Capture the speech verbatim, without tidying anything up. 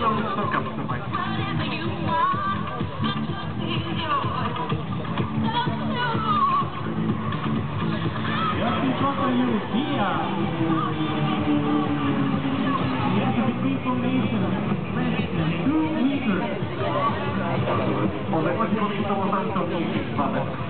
to spotkam, proszę Państwa. Jaki proszę już here? Yes, between formation, two meters. Może chodzi o to, co można zrobić,